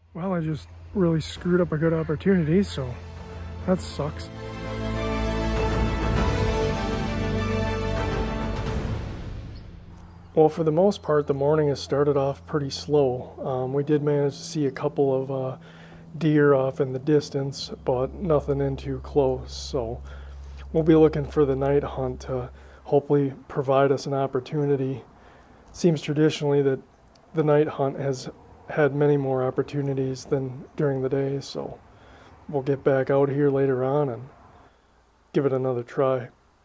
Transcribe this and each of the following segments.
Well, I just really screwed up a good opportunity, so that sucks. Well, for the most part, the morning has started off pretty slow. We did manage to see a couple of deer off in the distance, but nothing in too close. So we'll be looking for the night hunt to hopefully provide us an opportunity. It seems traditionally that the night hunt has had many more opportunities than during the day, so we'll get back out here later on and give it another try.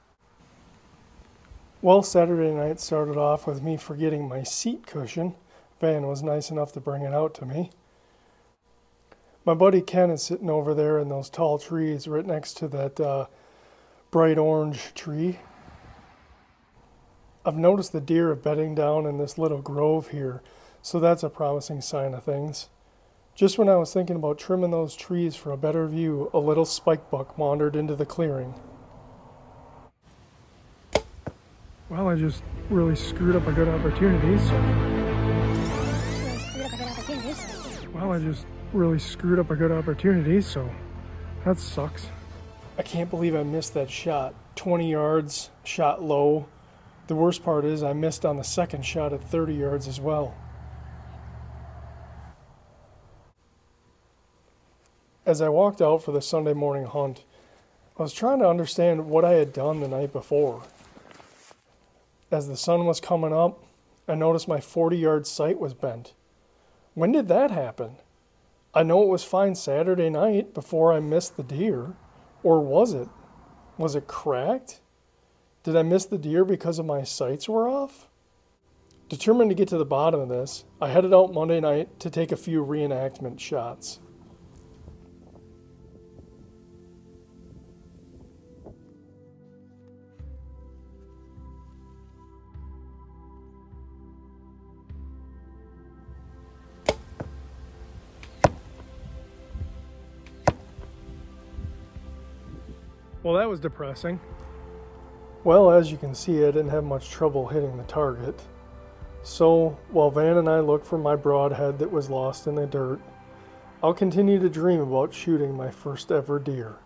Well, Saturday night started off with me forgetting my seat cushion. Van was nice enough to bring it out to me. My buddy Ken is sitting over there in those tall trees right next to that bright orange tree. I've noticed the deer are bedding down in this little grove here, so that's a promising sign of things. Just when I was thinking about trimming those trees for a better view, a little spikebuck wandered into the clearing. Well, I just really screwed up a good opportunity, so... that sucks. I can't believe I missed that shot. 20 yards, shot low. The worst part is I missed on the second shot at 30 yards as well. As I walked out for the Sunday morning hunt, I was trying to understand what I had done the night before. As the sun was coming up, I noticed my 40-yard sight was bent. When did that happen? I know it was fine Saturday night before I missed the deer. Or was it? Was it cracked? Did I miss the deer because of my sights were off? Determined to get to the bottom of this, I headed out Monday night to take a few reenactment shots. Well, that was depressing. Well, as you can see, I didn't have much trouble hitting the target. So, while Van and I look for my broadhead that was lost in the dirt, I'll continue to dream about shooting my first ever deer.